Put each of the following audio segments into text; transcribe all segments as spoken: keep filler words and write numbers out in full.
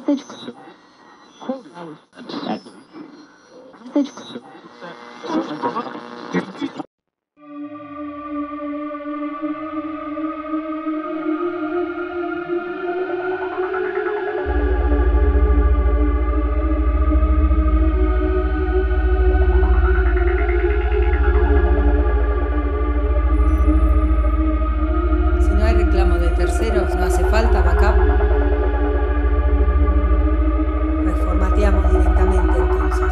Message. Message. Si no hay reclamo de terceros, no hace falta backup. Reformateamos directamente entonces.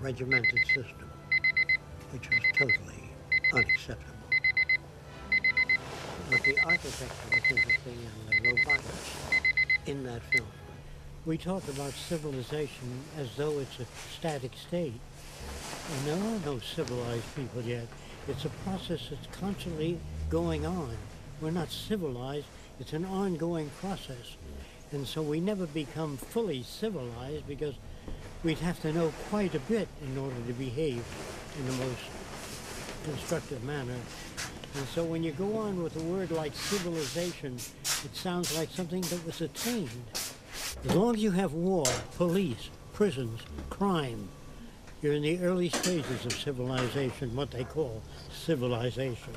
regimented system, which was totally unacceptable. But the architecture was interesting and the robotics in that film. We talk about civilization as though it's a static state. And there are no civilized people yet. It's a process that's constantly going on. We're not civilized, it's an ongoing process. And so we never become fully civilized because we'd have to know quite a bit in order to behave in the most constructive manner. And so when you go on with a word like civilization, it sounds like something that was attained. As long as you have war, police, prisons, crime, you're in the early stages of civilization, what they call civilization.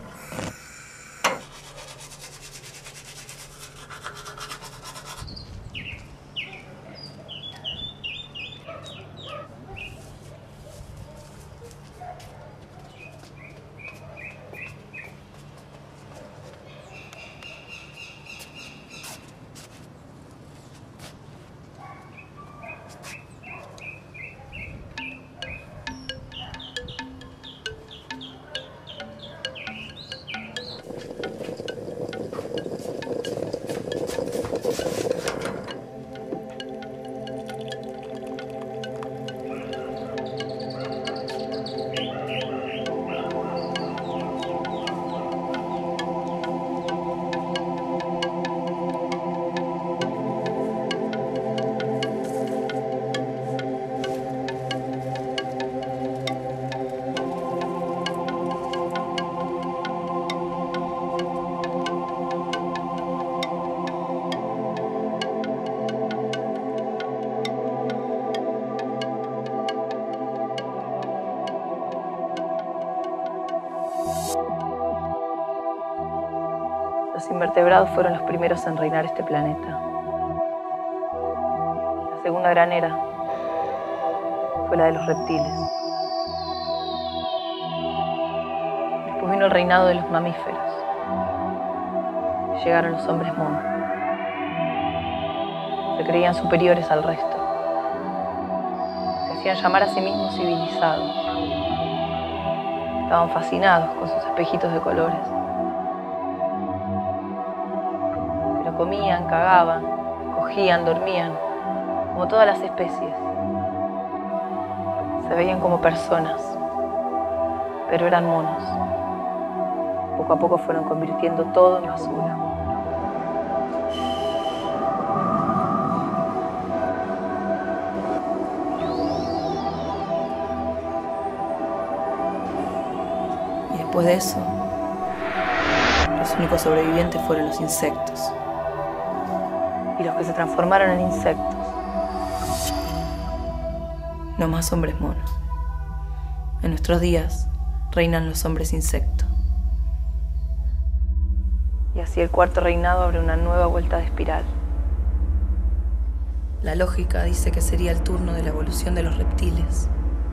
Los invertebrados fueron los primeros en reinar este planeta. La segunda gran era fue la de los reptiles. Después vino el reinado de los mamíferos. Llegaron los hombres mono. Se creían superiores al resto. Se hacían llamar a sí mismos civilizados. Estaban fascinados con sus espejitos de colores. Comían, cagaban, cogían, dormían, como todas las especies. Se veían como personas, pero eran monos. Poco a poco fueron convirtiendo todo en basura. Y después de eso, los únicos sobrevivientes fueron los insectos. Y los que se transformaron en insectos. No más hombres monos. En nuestros días reinan los hombres insectos. Y así el cuarto reinado abre una nueva vuelta de espiral. La lógica dice que sería el turno de la evolución de los reptiles.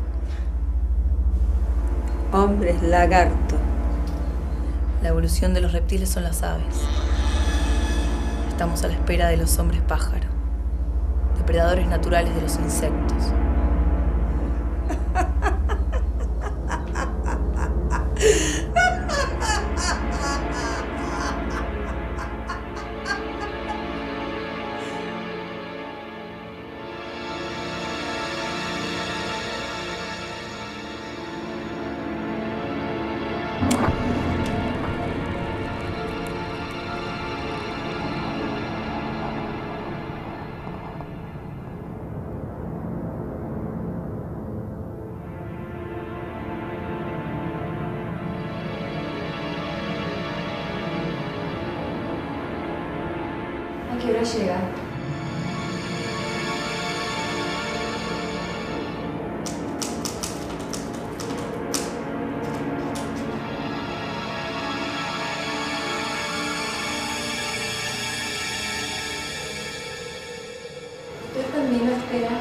Hombres lagarto. La evolución de los reptiles son las aves. Estamos a la espera de los hombres pájaro, depredadores naturales de los insectos. ¿A qué hora llega? ¿Usted también lo espera?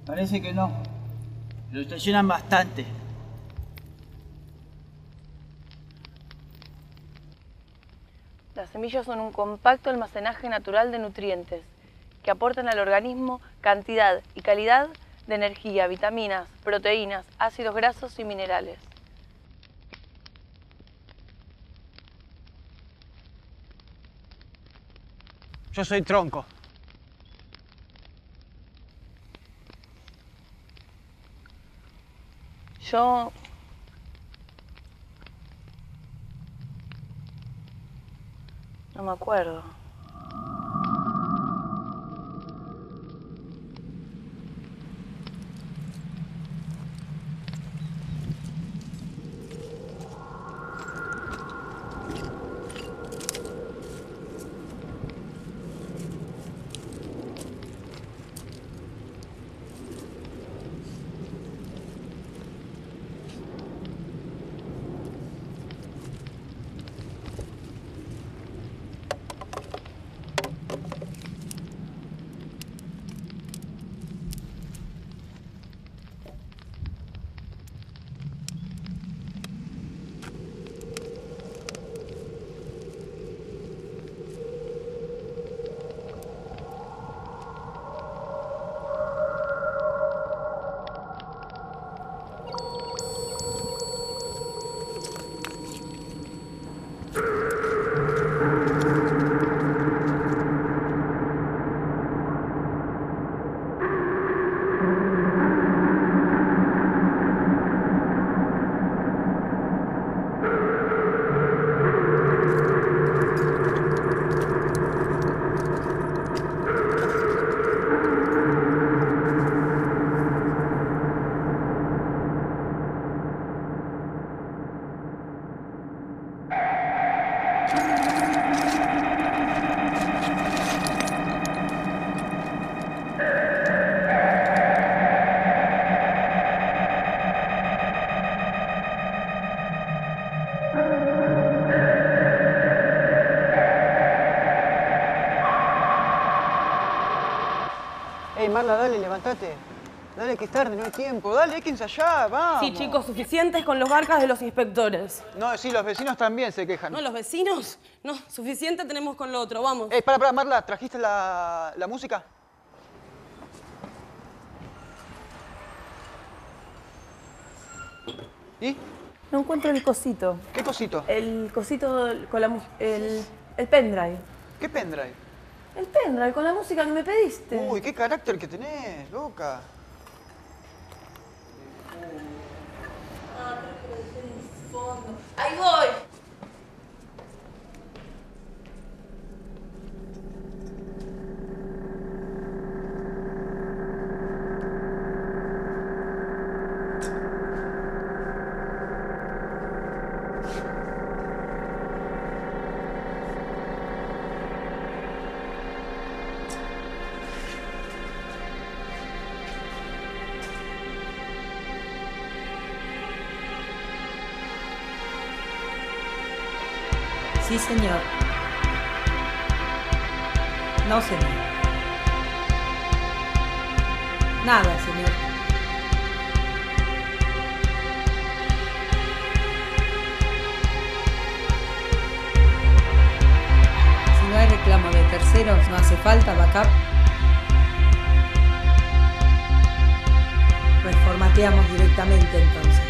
Parece que no. Lo estacionan bastante. Las semillas son un compacto almacenaje natural de nutrientes que aportan al organismo cantidad y calidad de energía, vitaminas, proteínas, ácidos grasos y minerales. Yo soy tronco. Yo... no me acuerdo. Ey, Marla, dale, levántate. Dale, que es tarde, no hay tiempo. Dale, hay que ensayar, vamos. Sí, chicos, suficientes con los garcas de los inspectores. No, sí, los vecinos también se quejan. No, los vecinos. No, suficiente tenemos con lo otro, vamos. Ey, para, para, Marla, ¿trajiste la, la música? ¿Y? No encuentro el cosito. ¿Qué cosito? El cosito con la música. El, el pendrive. ¿Qué pendrive? El pendrive con la música que me pediste. Uy, qué carácter que tenés, loca. Ah, creo que lo dejé en el fondo. ¡Ahí voy! Sí, señor. No, señor. Nada, señor. Si no hay reclamo de terceros, no hace falta backup. Pues formateamos directamente entonces.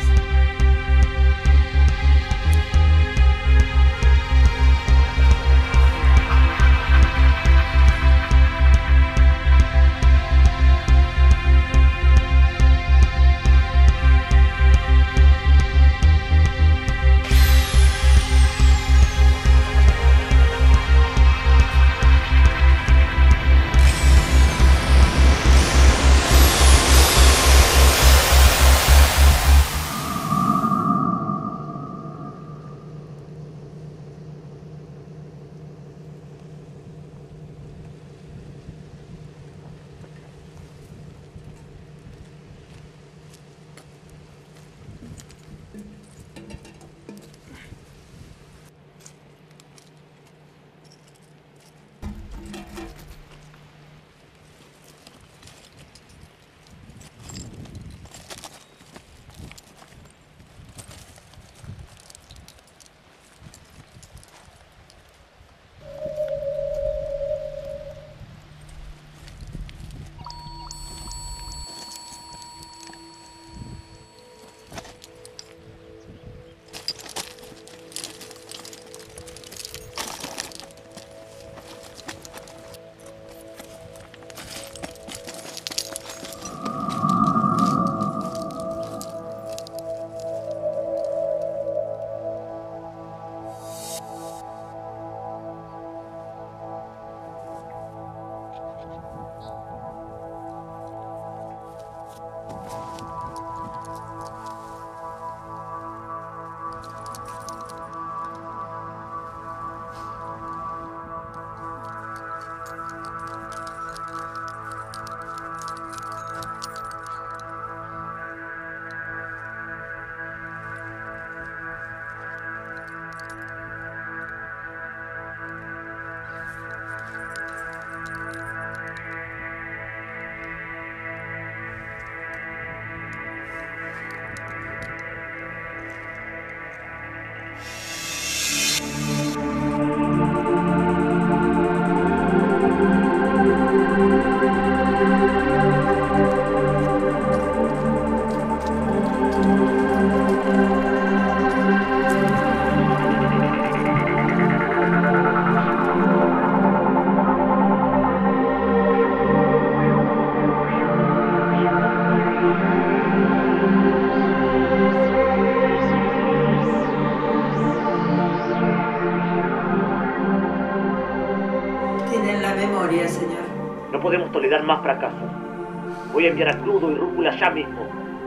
podemos tolerar más fracasos. Voy a enviar a Crudo y Rúcula ya mismo.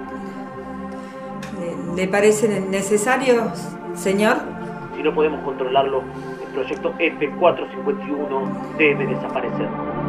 ¿Le, le parecen necesarios, señor? Si no podemos controlarlo, el proyecto F cuatrocientos cincuenta y uno debe desaparecer.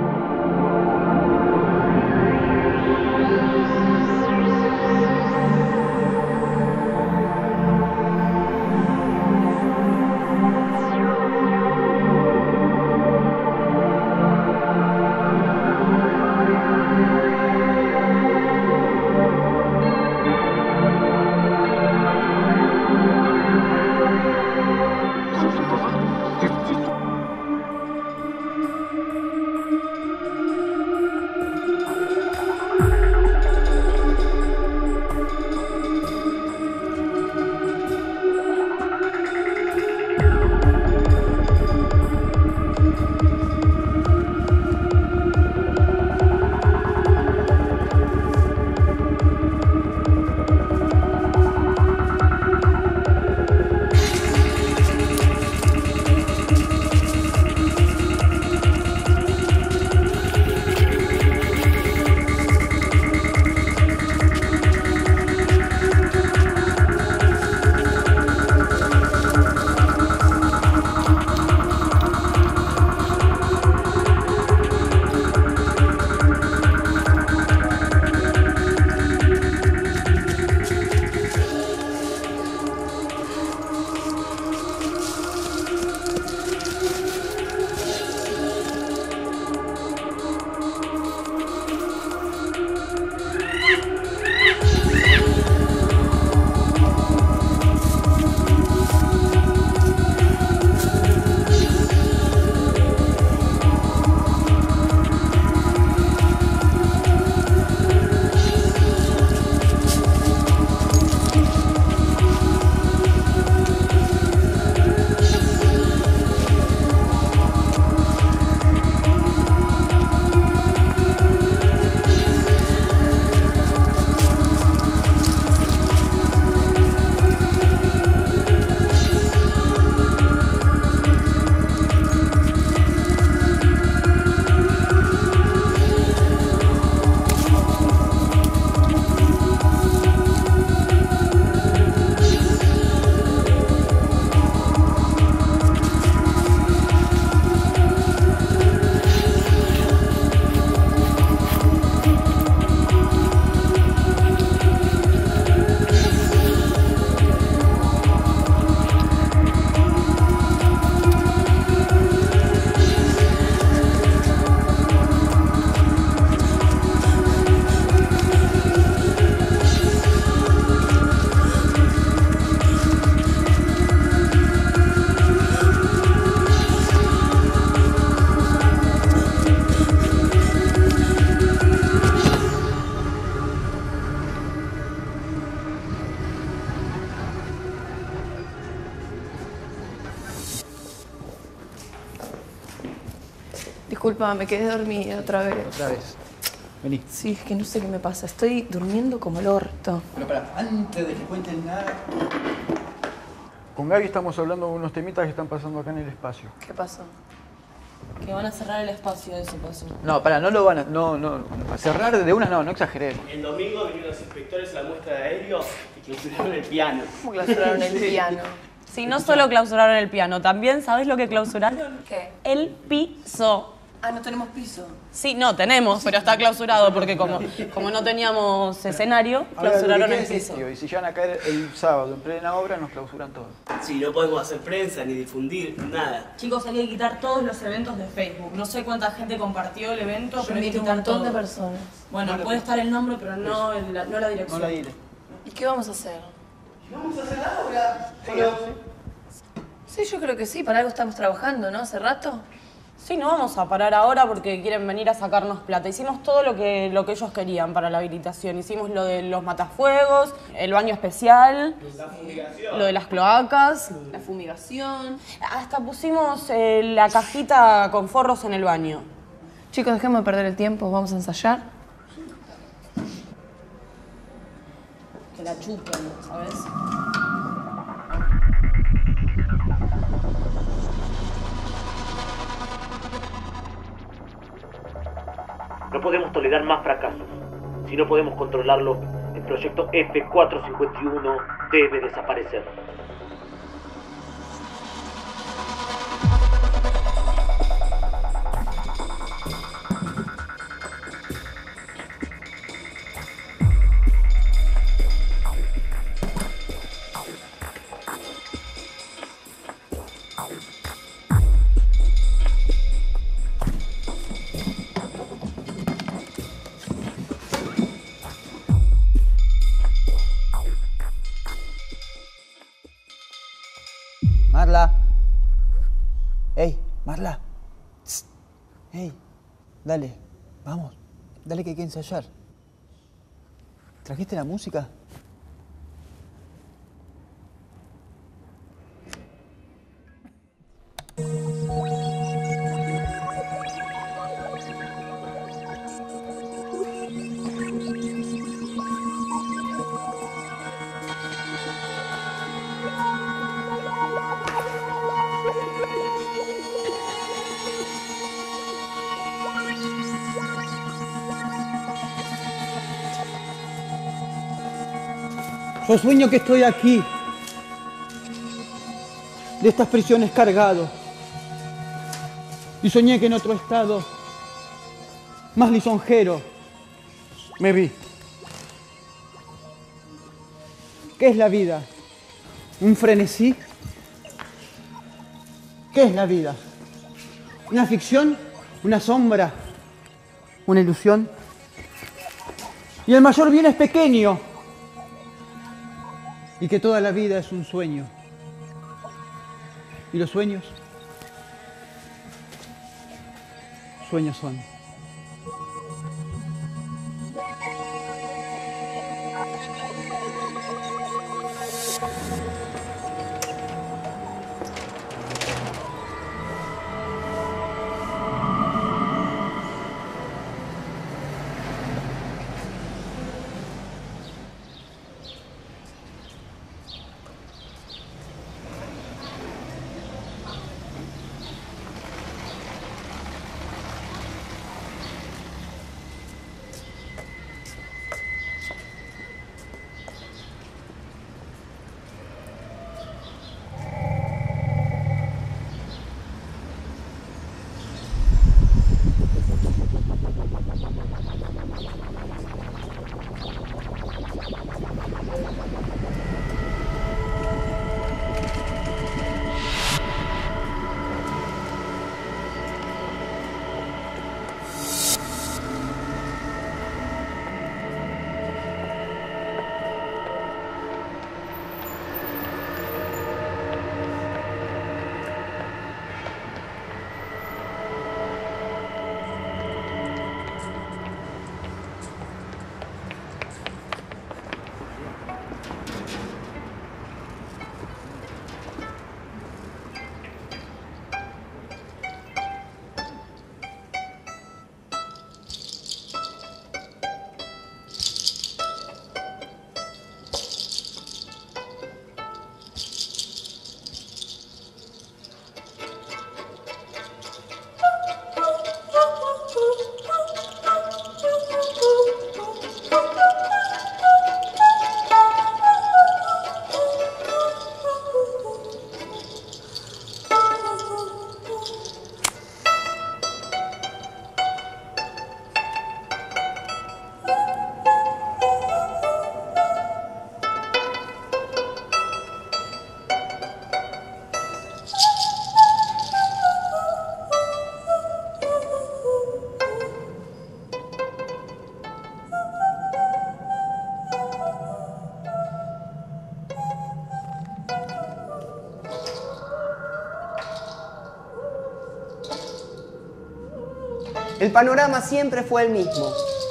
Disculpa, me quedé dormida otra vez. Otra vez. Vení. Sí, es que no sé qué me pasa. Estoy durmiendo como el orto. Pero pará, antes de que cuenten nada... Con Gaby estamos hablando de unos temitas que están pasando acá en el espacio. ¿Qué pasó? Que van a cerrar el espacio, eso pasó. No, pará, no lo van a... No, no, no. Cerrar de una no, no exageré. El domingo vinieron los inspectores a la muestra de aéreo y clausuraron el piano. ¿Cómo clausuraron el piano? Sí, no solo clausuraron el piano, también, ¿sabés lo que clausuraron? ¿Qué? El piso. Ah, no tenemos piso. Sí, no, tenemos, pero está clausurado porque como, como no teníamos escenario, clausuraron el piso. Y si llegan a caer el sábado en plena obra, nos clausuran todo. Sí, no podemos hacer prensa ni difundir nada. Chicos, hay que quitar todos los eventos de Facebook. No sé cuánta gente compartió el evento, pero hay que un quitar montón todo. de personas. Bueno, puede estar el nombre, pero no, el- la, no la dirección. No la diré. ¿Y qué vamos a hacer? ¿Vamos a hacer la obra? Sí, yo creo que sí. Para algo estamos trabajando, ¿no? Hace rato. Sí, no vamos a parar ahora porque quieren venir a sacarnos plata. Hicimos todo lo que, lo que ellos querían para la habilitación. Hicimos lo de los matafuegos, el baño especial, La fumigación. lo de las cloacas. La fumigación. Hasta pusimos eh, la cajita con forros en el baño. Chicos, dejemos de perder el tiempo. Vamos a ensayar. Que la chupen, ¿sabes? No podemos tolerar más fracasos. Si no podemos controlarlo, el proyecto F cuatrocientos cincuenta y uno debe desaparecer. Marla. Ey, Marla. Tss. Ey, dale, vamos. Dale que hay que ensayar. ¿Trajiste la música? Yo sueño que estoy aquí, de estas prisiones cargado, y soñé que en otro estado, más lisonjero, me vi. ¿Qué es la vida? ¿Un frenesí? ¿Qué es la vida? ¿Una ficción? ¿Una sombra? ¿Una ilusión? Y el mayor bien es pequeño, y que toda la vida es un sueño. ¿Y los sueños? Sueños son. El panorama siempre fue el mismo.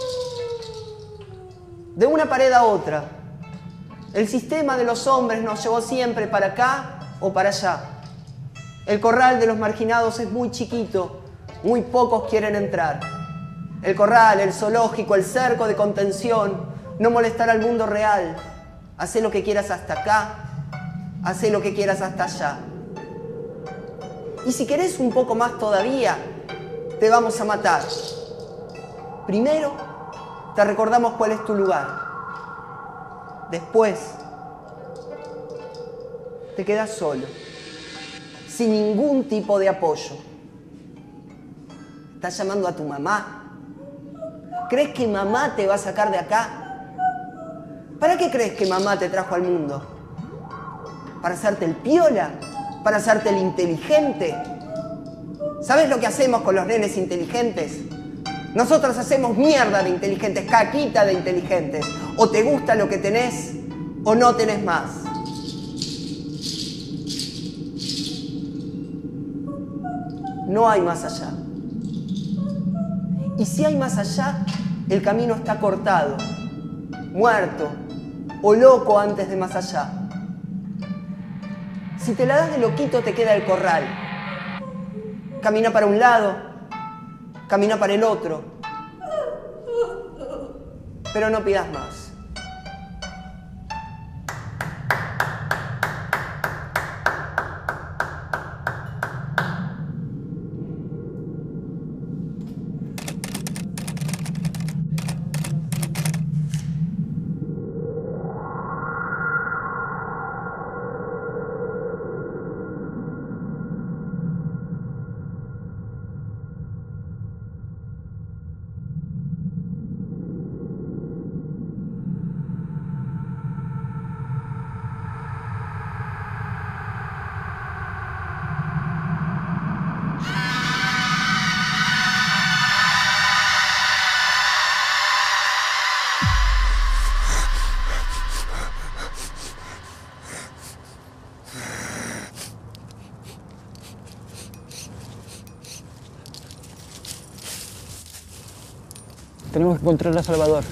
De una pared a otra. El sistema de los hombres nos llevó siempre para acá o para allá. El corral de los marginados es muy chiquito, muy pocos quieren entrar. El corral, el zoológico, el cerco de contención, no molestar al mundo real. Hacé lo que quieras hasta acá, hacé lo que quieras hasta allá. Y si querés un poco más todavía, te vamos a matar. Primero, te recordamos cuál es tu lugar. Después, te quedas solo, sin ningún tipo de apoyo. ¿Estás llamando a tu mamá? ¿Crees que mamá te va a sacar de acá? ¿Para qué crees que mamá te trajo al mundo? ¿Para hacerte el piola? ¿Para hacerte el inteligente? ¿Sabes lo que hacemos con los nenes inteligentes? Nosotros hacemos mierda de inteligentes, caquita de inteligentes. O te gusta lo que tenés, o no tenés más. No hay más allá. Y si hay más allá, el camino está cortado, muerto o loco antes de más allá. Si te la das de loquito, te queda el corral. Camina para un lado, camina para el otro, pero no pidas más. Tenemos que encontrar a Salvador.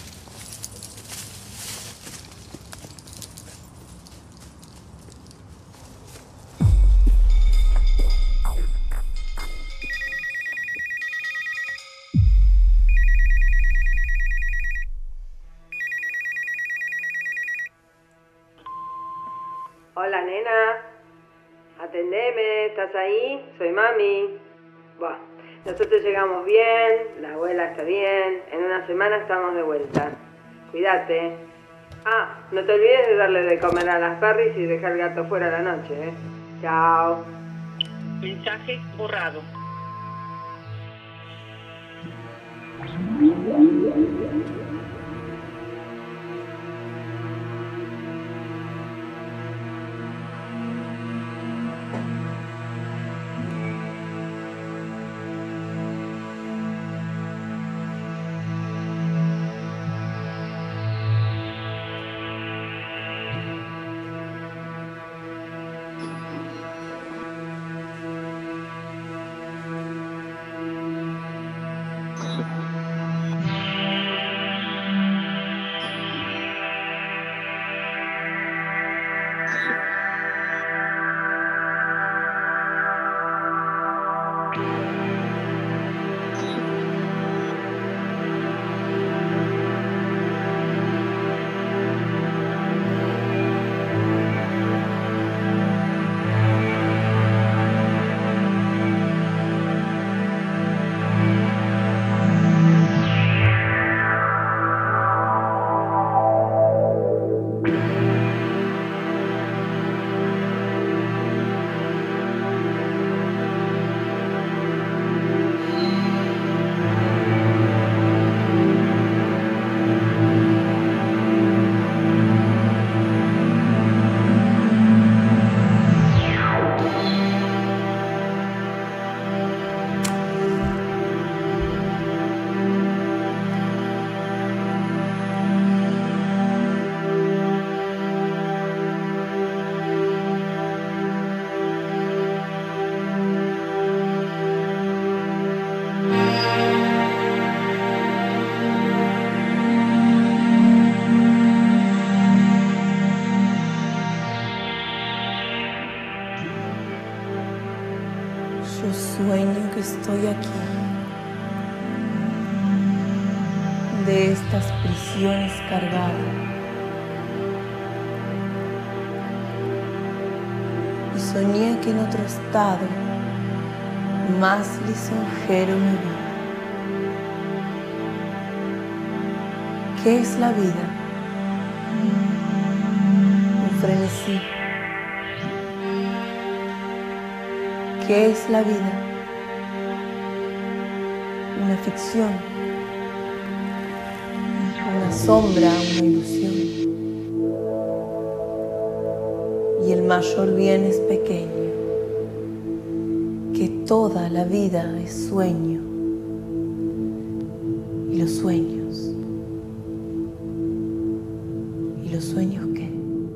Hola, nena. Atendeme, ¿estás ahí? Soy mami. Buah, nosotros llegamos bien, la abuela está bien, en una semana estamos de vuelta. Cuídate. Ah, no te olvides de darle de comer a las perris y dejar el gato fuera a la noche, ¿eh? Chao. Mensaje borrado. Yo sueño que estoy aquí, de estas prisiones cargado. Y soñé que en otro estado, más lisonjero me vi. ¿Qué es la vida? Un frenesí. ¿Qué es la vida? Una ficción, una sombra, una ilusión. Y el mayor bien es pequeño, que toda la vida es sueño. Y los sueños, ¿y los sueños qué?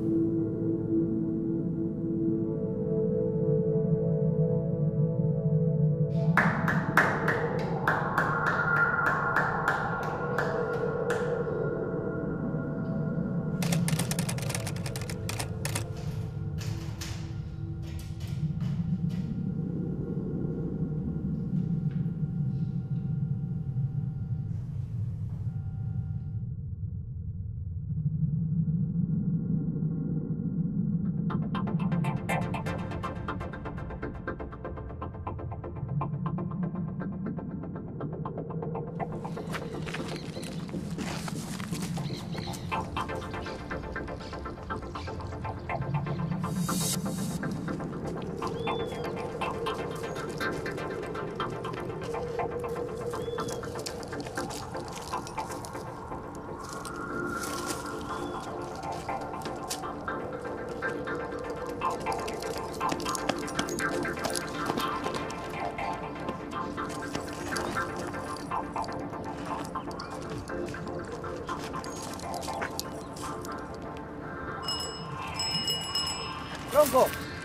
¡Tronco!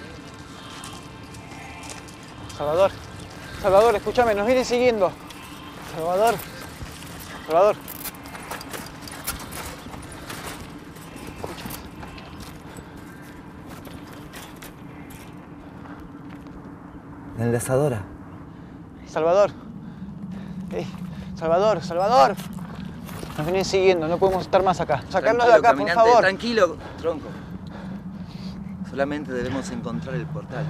Salvador, Salvador, escúchame, nos vienen siguiendo. Salvador, Salvador. Escucha. La enlazadora. Salvador. Ey, Salvador, Salvador. Nos vienen siguiendo, no podemos estar más acá. Sacarnos de acá, caminante, por favor. Tranquilo, Tronco. Solamente debemos encontrar el portal.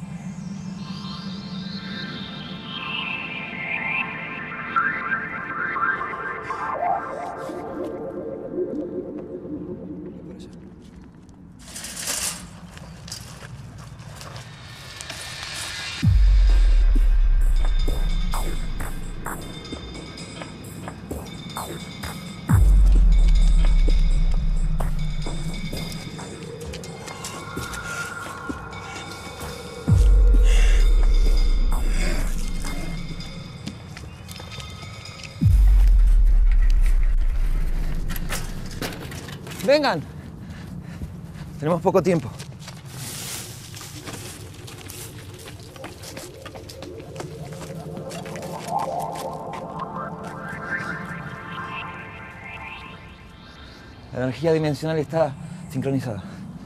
Vengan. Tenemos poco tiempo. La energía dimensional está sincronizada.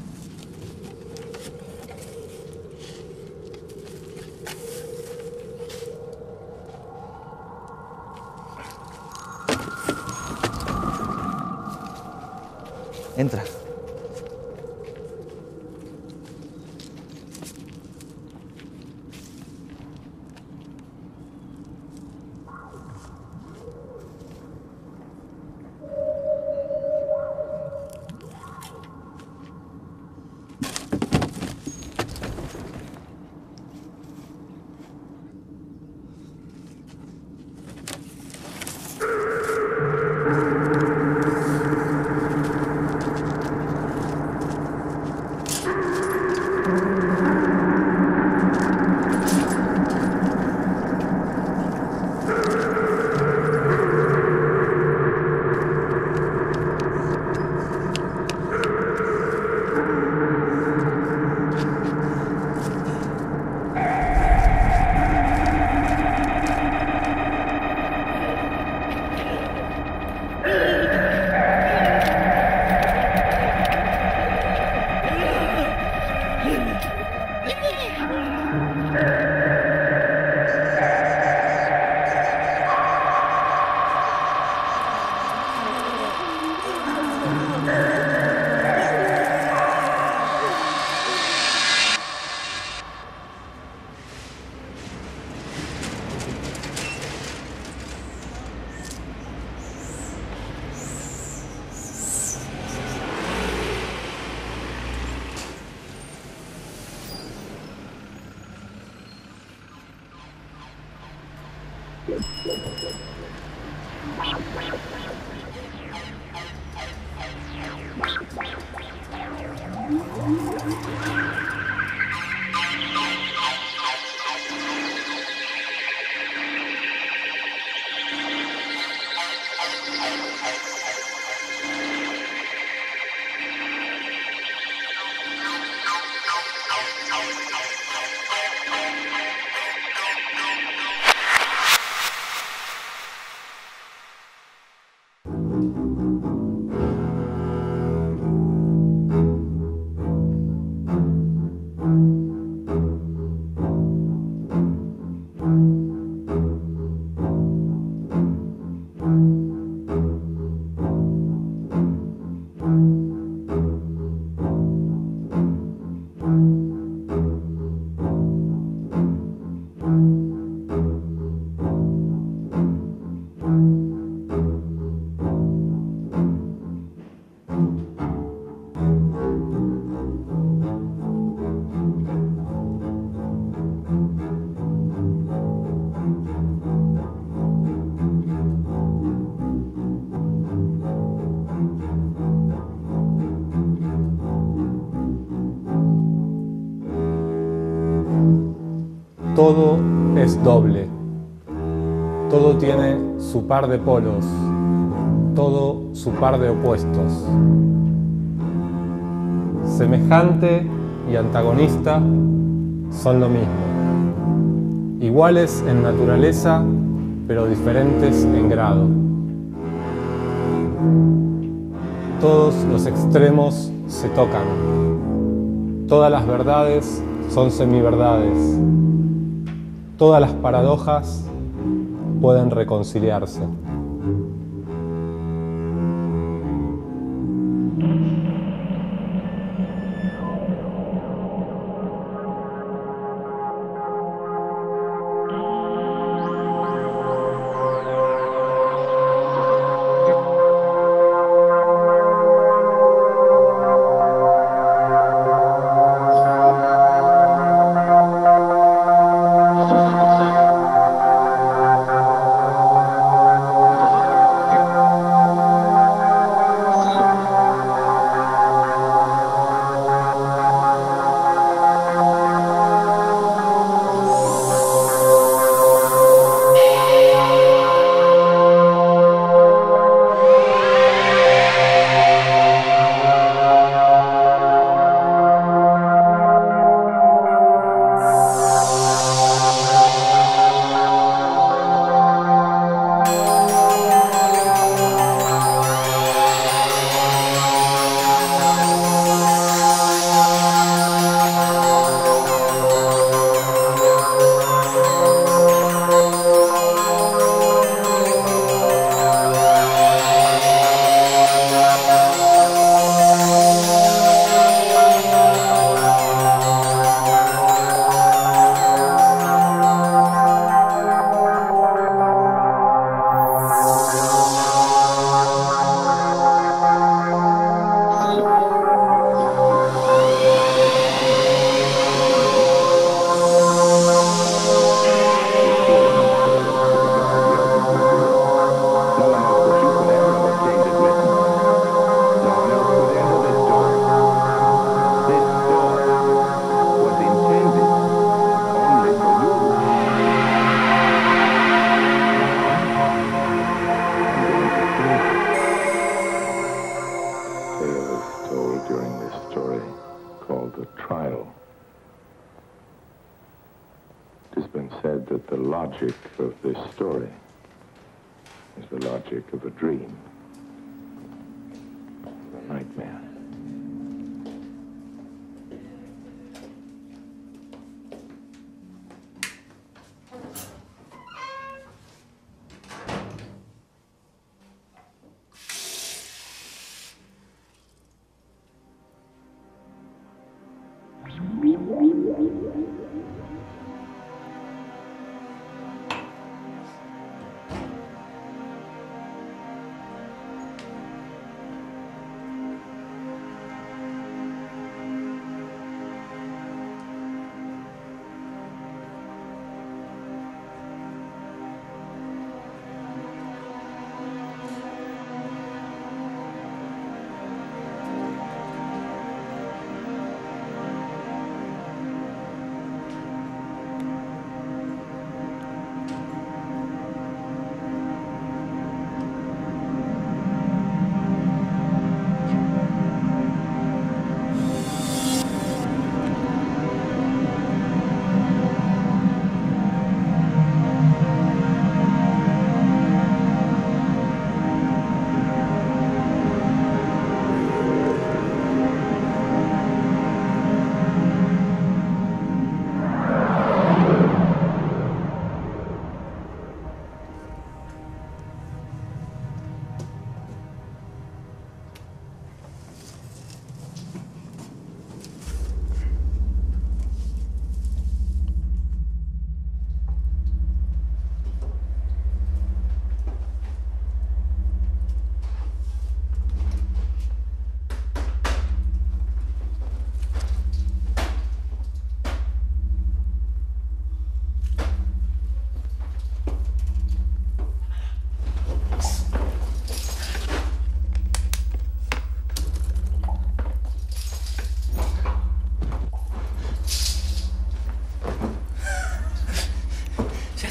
Entra. Todo es doble. Todo tiene su par de polos, todo su par de opuestos. Semejante y antagonista son lo mismo. Iguales en naturaleza, pero diferentes en grado. Todos los extremos se tocan. Todas las verdades son semiverdades. Todas las paradojas pueden reconciliarse.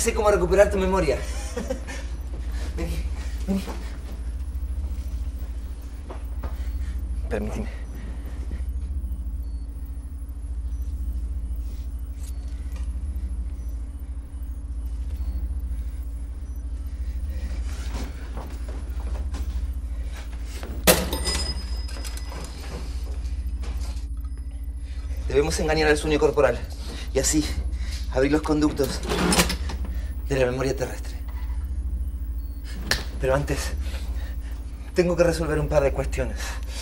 sé cómo recuperar tu memoria. Vení, vení. Permíteme. Debemos engañar al sueño corporal y así abrir los conductos de la memoria terrestre. Pero antes, tengo que resolver un par de cuestiones.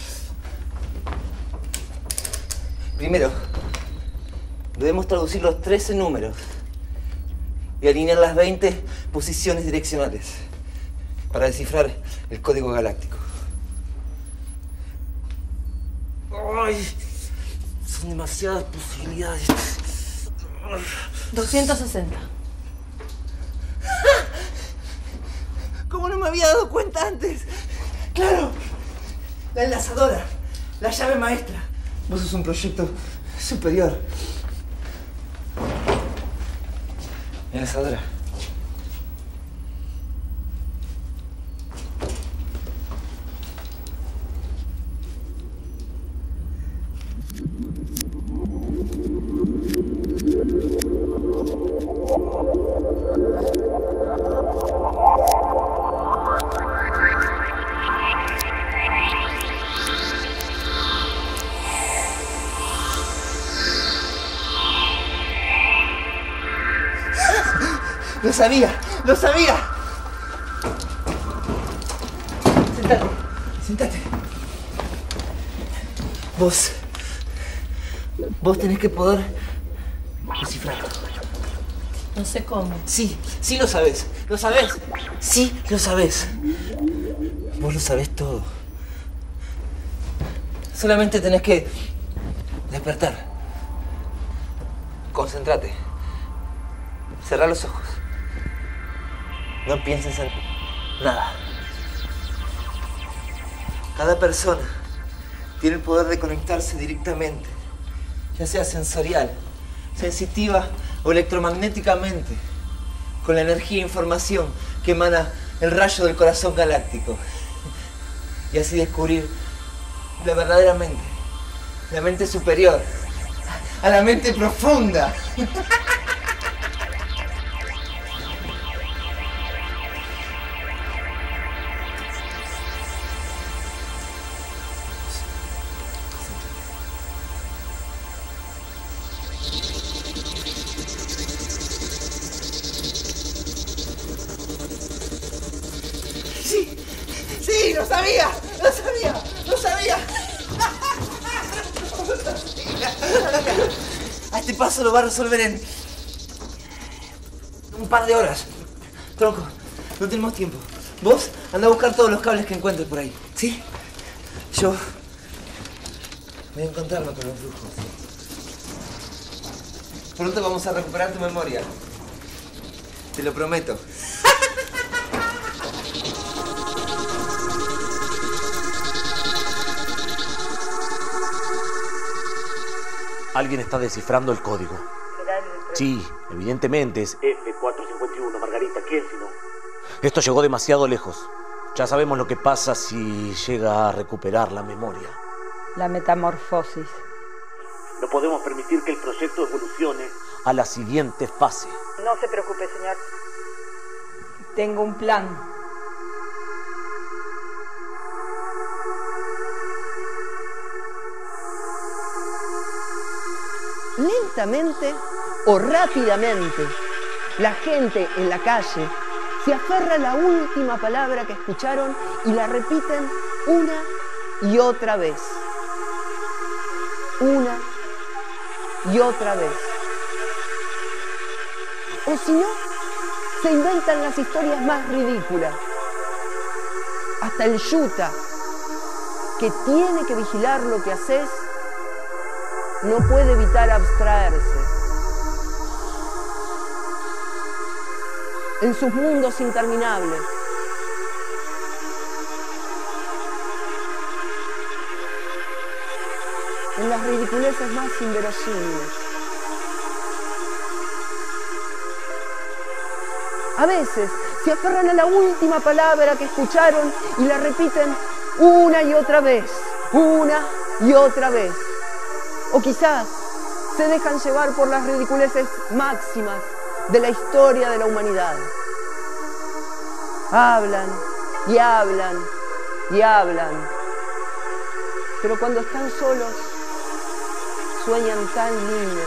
Primero, debemos traducir los trece números y alinear las veinte posiciones direccionales para descifrar el código galáctico. ¡Ay! Son demasiadas posibilidades. doscientos sesenta. ¿Cómo no me había dado cuenta antes? ¡Claro! La enlazadora, la llave maestra. Vos sos un proyecto superior. Enlazadora. ¡Lo sabía! ¡Lo sabía! Sentate, sentate. Vos... Vos tenés que poder descifrarlo. No sé cómo. Sí, sí lo sabés. ¿Lo sabés? Sí, lo sabés. Vos lo sabés todo. Solamente tenés que despertar. Concéntrate. Cerrá los ojos. No pienses en nada. Cada persona tiene el poder de conectarse directamente, ya sea sensorial, sensitiva o electromagnéticamente, con la energía e información que emana el rayo del corazón galáctico. Y así descubrir la verdadera mente, la mente superior, a la mente profunda. ¡Sí! ¡Lo sabía! ¡Lo sabía! ¡Lo sabía! A este paso lo va a resolver en un par de horas. Tronco, no tenemos tiempo. Vos anda a buscar todos los cables que encuentres por ahí, ¿sí? Yo voy a encontrarme con los brujos. Pronto vamos a recuperar tu memoria. Te lo prometo. Alguien está descifrando el código. Sí, evidentemente es F cuatrocientos cincuenta y uno, Margarita. ¿Quién si no? Esto llegó demasiado lejos. Ya sabemos lo que pasa si llega a recuperar la memoria. La metamorfosis. No podemos permitir que el proyecto evolucione a la siguiente fase. No se preocupe, señor. Tengo un plan. Lentamente o rápidamente, la gente en la calle se aferra a la última palabra que escucharon y la repiten una y otra vez. Una y otra vez. O si no, se inventan las historias más ridículas. Hasta el yuta, que tiene que vigilar lo que haces, no puede evitar abstraerse. En sus mundos interminables. En las ridiculeces más inverosímiles. A veces se aferran a la última palabra que escucharon y la repiten una y otra vez, una y otra vez. O quizás se dejan llevar por las ridiculeces máximas de la historia de la humanidad. Hablan y hablan y hablan, pero cuando están solos sueñan tan lindo.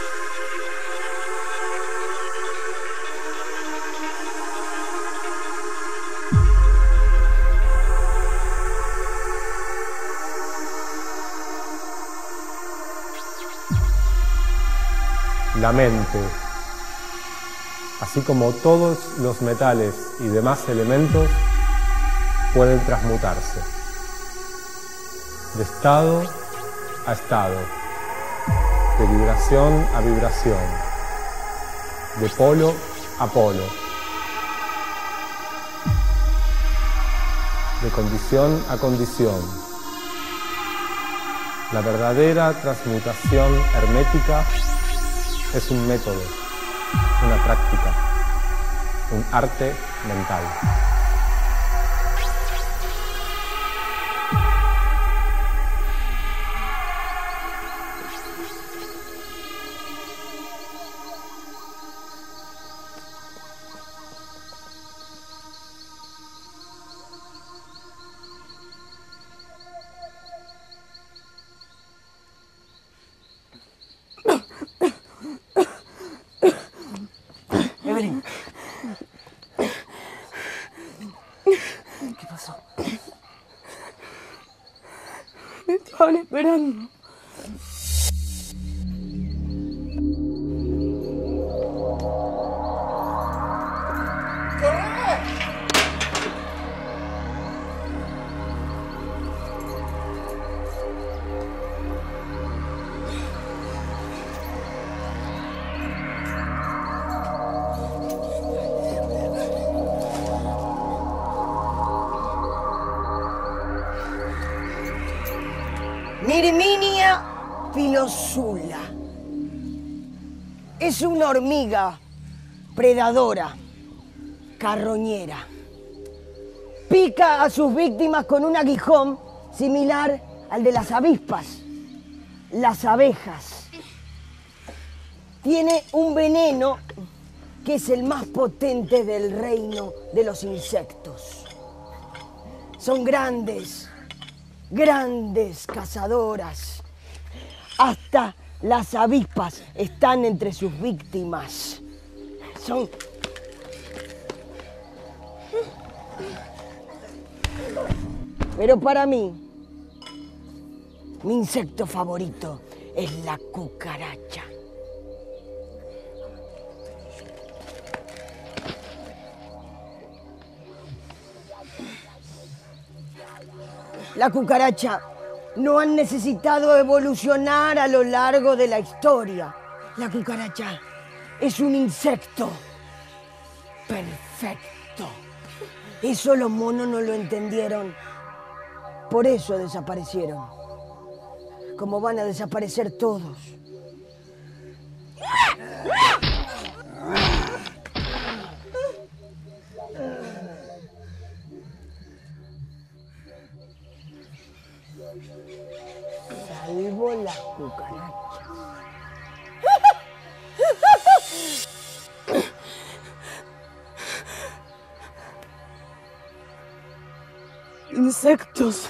La mente, así como todos los metales y demás elementos, pueden transmutarse de estado a estado, de vibración a vibración, de polo a polo, de condición a condición. La verdadera transmutación hermética es un método, una práctica, un arte mental. Evelyn. ¿Qué pasó? Me estaban esperando. Mirminia pilosula. Es una hormiga predadora, carroñera. Pica a sus víctimas con un aguijón similar al de las avispas, las abejas. Tiene un veneno que es el más potente del reino de los insectos. Son grandes, grandes cazadoras. Hasta las avispas están entre sus víctimas. Son... Pero para mí, mi insecto favorito es la cucaracha. La cucaracha no han necesitado evolucionar a lo largo de la historia. La cucaracha es un insecto perfecto. Eso los monos no lo entendieron. Por eso desaparecieron. Como van a desaparecer todos. Salvo las cucarachas. Insectos.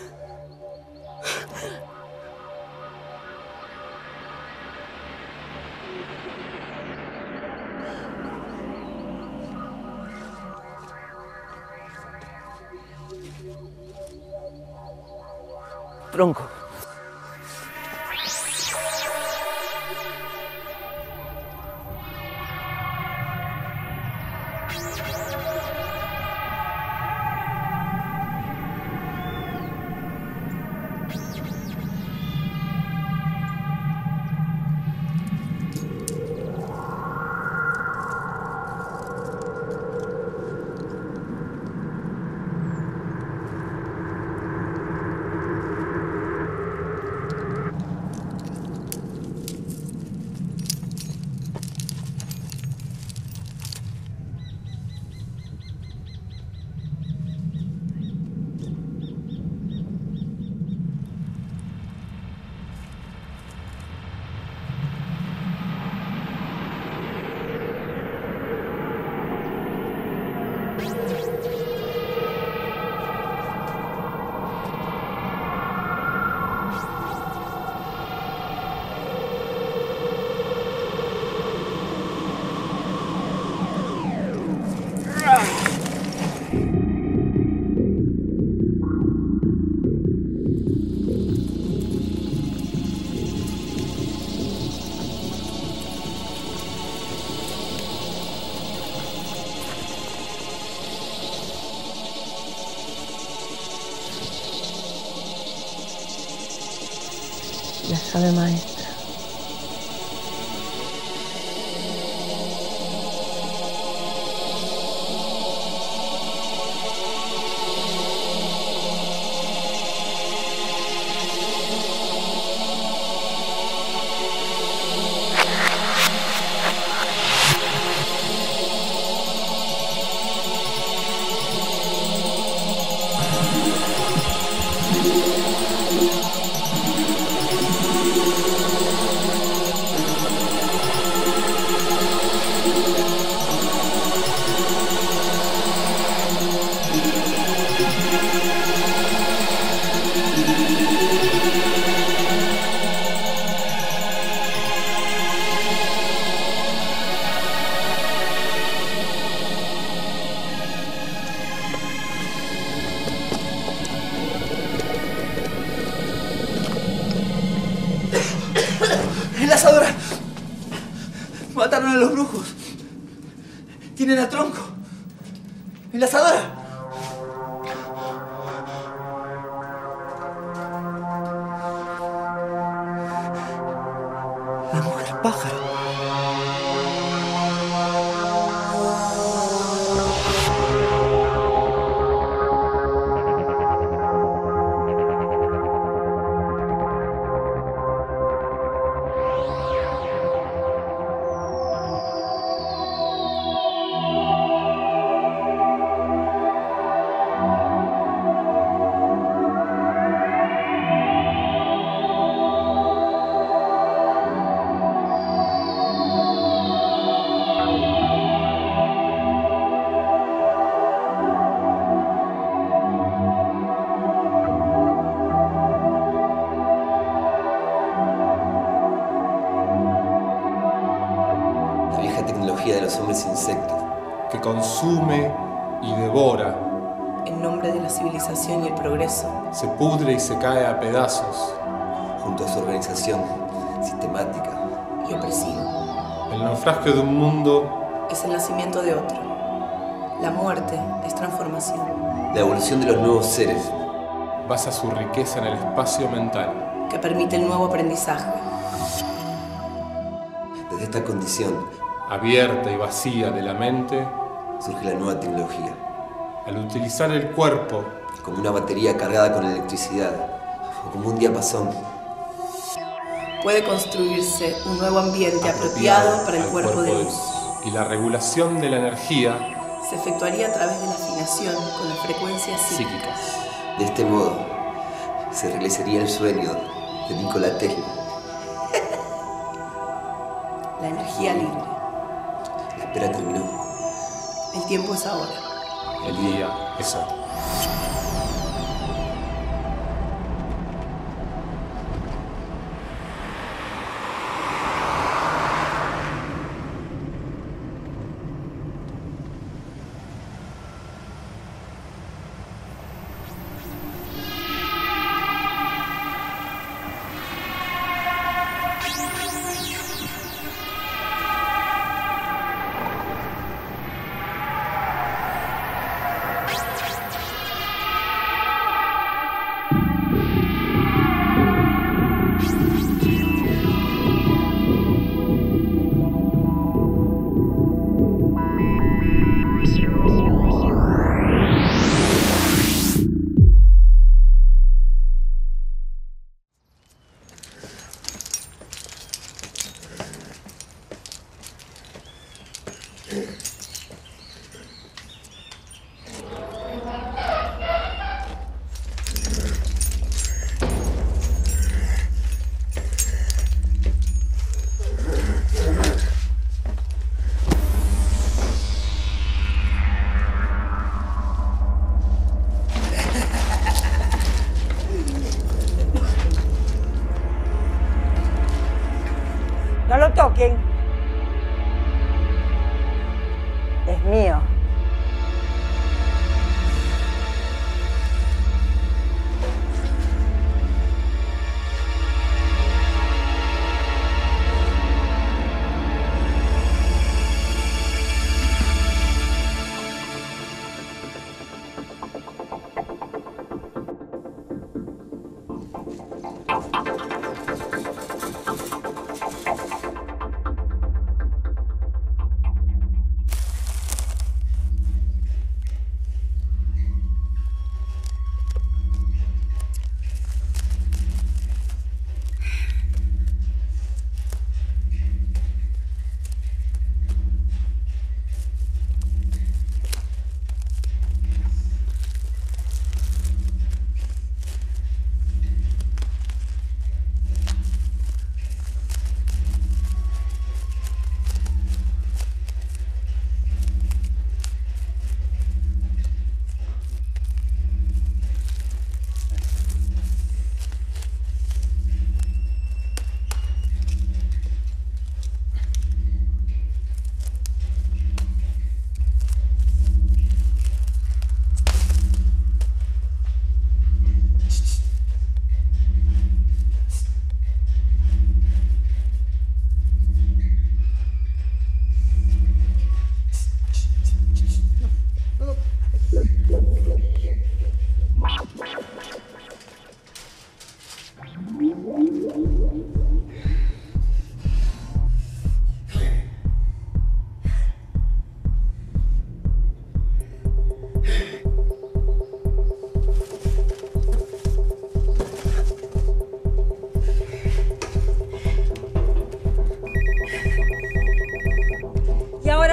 Tronco. la llave maestra. ¡Enlazadora! Mataron a los brujos. Tienen a Tronco. ¡Enlazadora! La mujer pájaro. De los hombres insectos, que consume y devora, en nombre de la civilización y el progreso, se pudre y se cae a pedazos, junto a su organización sistemática y opresiva. El naufragio de un mundo es el nacimiento de otro. La muerte es transformación. La evolución de los nuevos seres basa su riqueza en el espacio mental, que permite el nuevo aprendizaje. Desde esta condición abierta y vacía de la mente, surge la nueva tecnología. Al utilizar el cuerpo como una batería cargada con electricidad, o como un diapasón, puede construirse un nuevo ambiente apropiado, apropiado para el cuerpo, cuerpo de luz. Y la regulación de la energía se efectuaría a través de la afinación con las frecuencias psíquicas. De este modo, se realizaría el sueño de Nikola Tesla. La energía libre. La espera terminó. El tiempo es ahora. El día es hoy. No lo toquen. Es mío.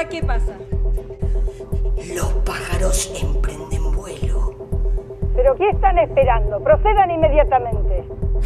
¿Ahora qué pasa? Los pájaros emprenden vuelo. ¿Pero qué están esperando? Procedan inmediatamente.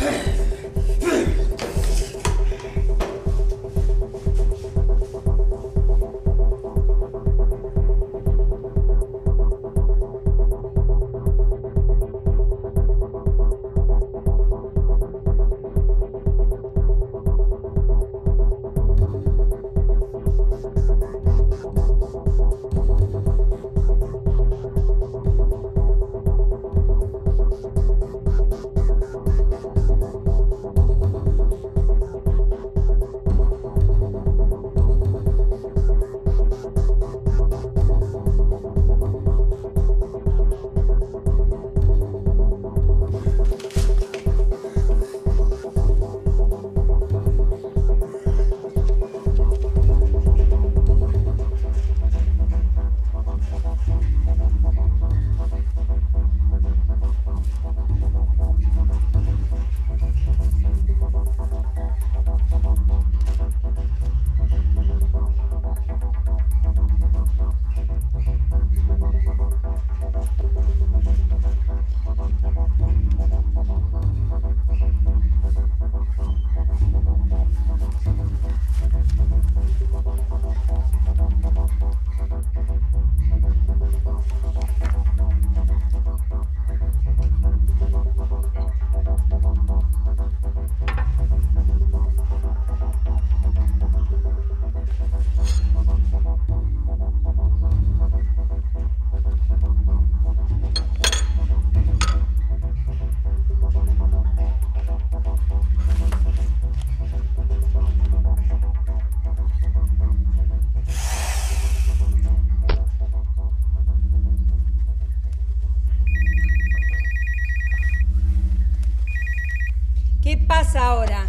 ¿Qué pasa ahora?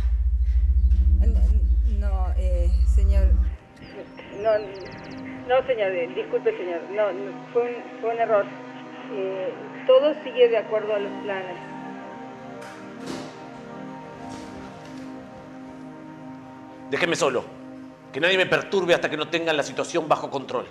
No, eh, señor. No, no, señor, disculpe, señor. No, no, fue, un, fue un error. Eh, todo sigue de acuerdo a los planes. Déjenme solo. Que nadie me perturbe hasta que no tengan la situación bajo control.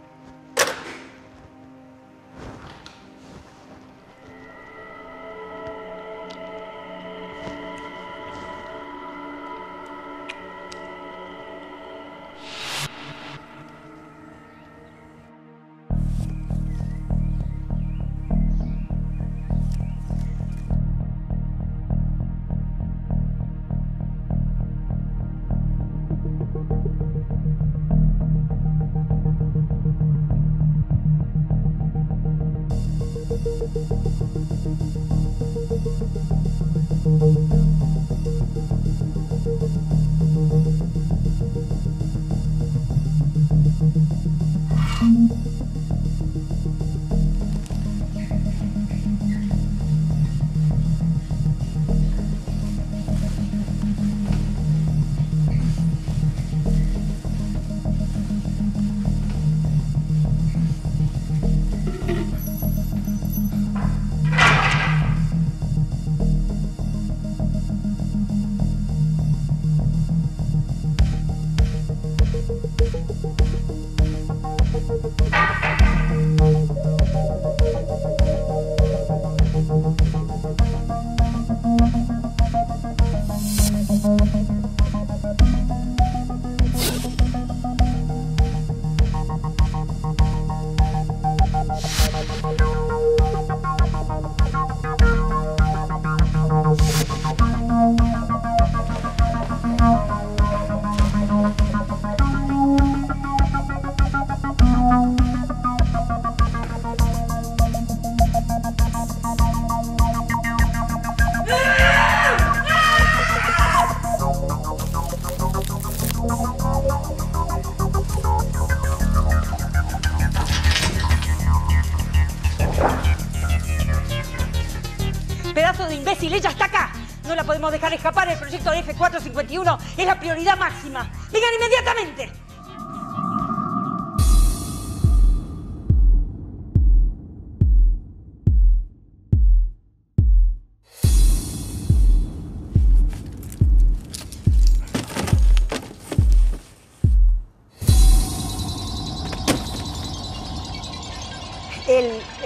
¡Pedazo de imbécil! ¡Ella está acá! No la podemos dejar escapar. El proyecto de F cuatrocientos cincuenta y uno es la prioridad máxima. ¡Vengan inmediatamente!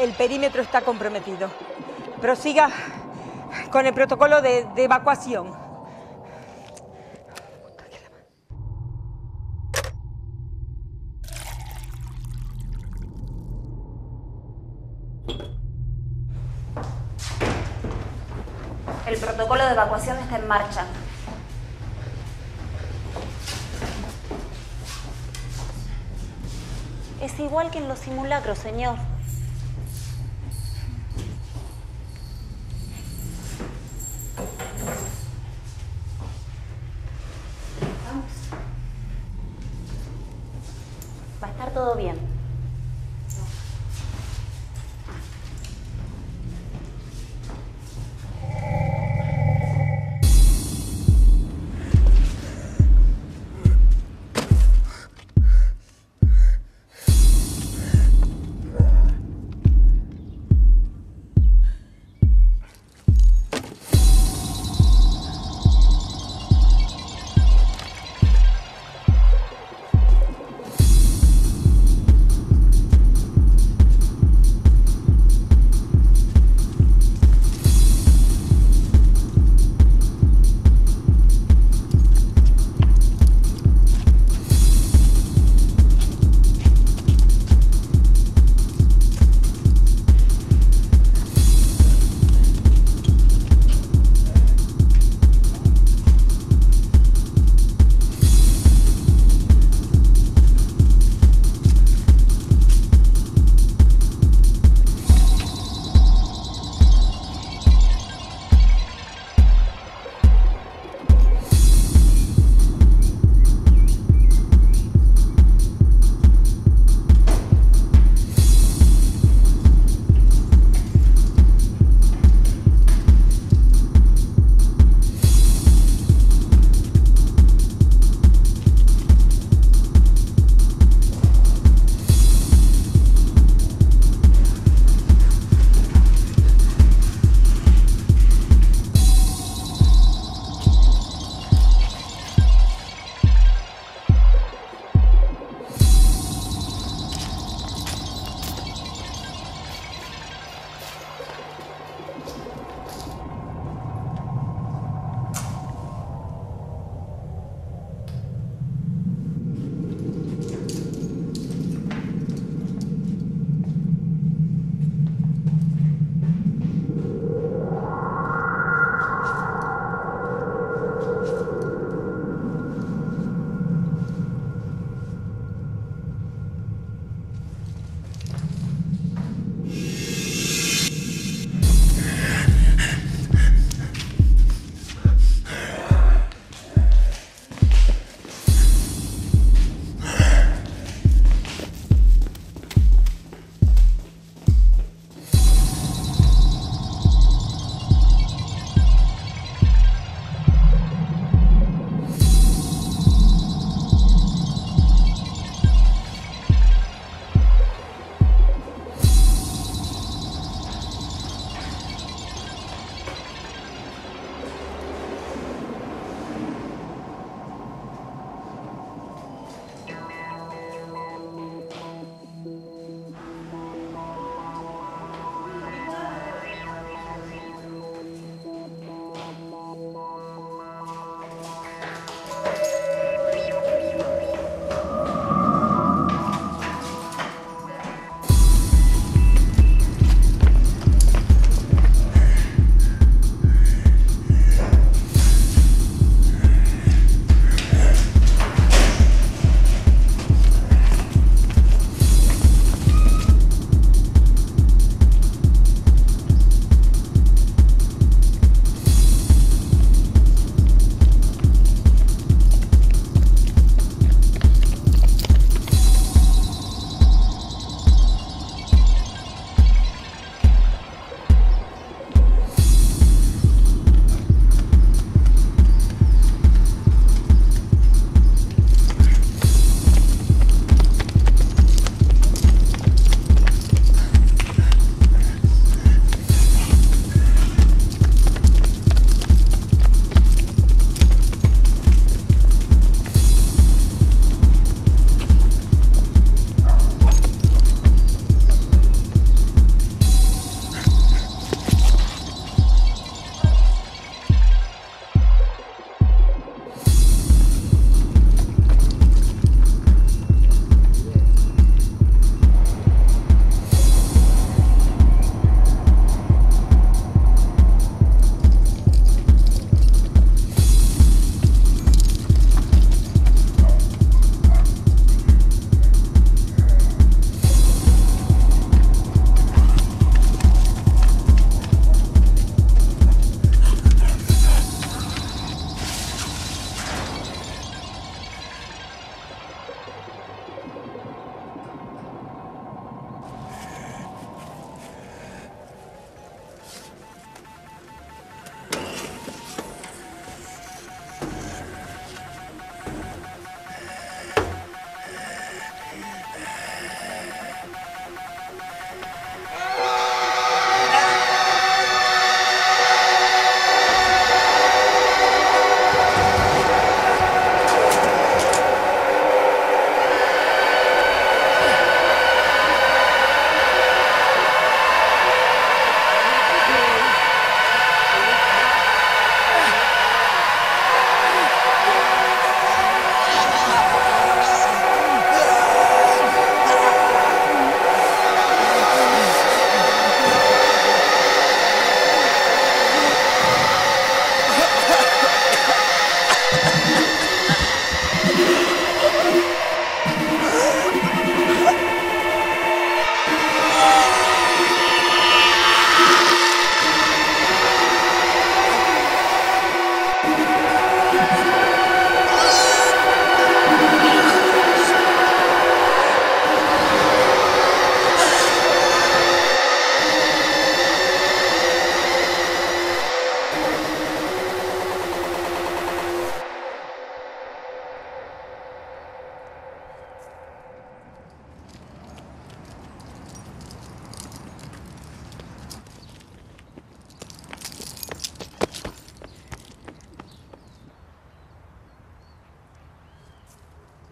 el perímetro está comprometido. Prosiga con el protocolo de, de evacuación. El protocolo de evacuación está en marcha. Es igual que en los simulacros, señor. Vamos. Va a estar todo bien.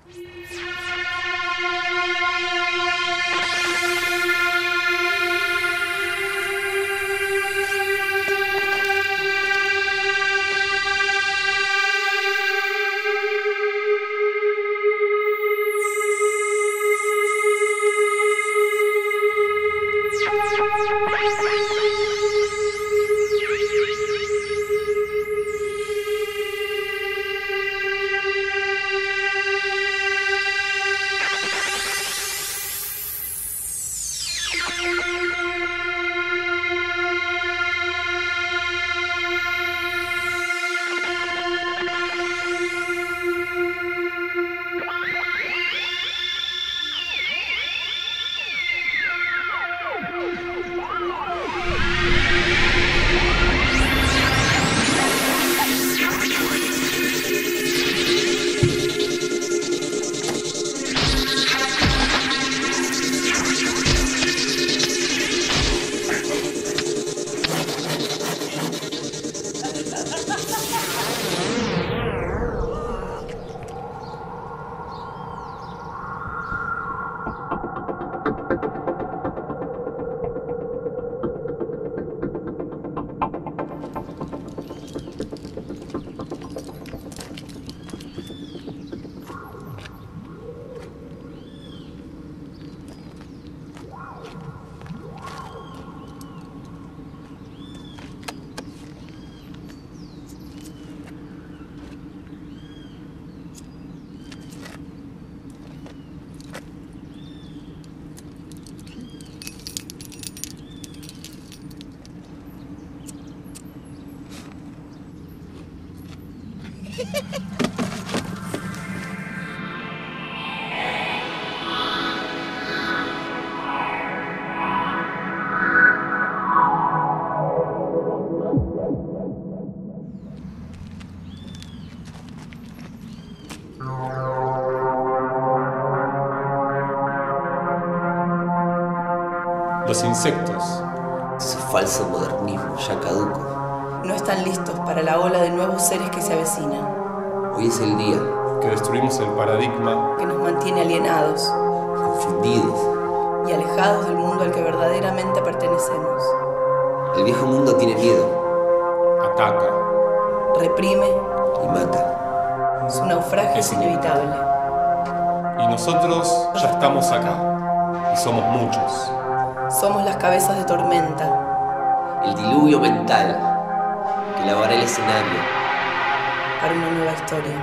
Los insectos. Ese falso modernismo ya caduco. No están listos para la ola de nuevos seres que se avecinan. Hoy es el día que destruimos el paradigma que nos mantiene alienados, confundidos y alejados del mundo al que verdaderamente pertenecemos. El viejo mundo tiene miedo. Ataca. Reprime. Y mata. Su naufragio es inevitable. Y nosotros ya estamos acá. Y somos muchos. Somos las cabezas de tormenta. El diluvio mental que lavará el escenario para una nueva historia.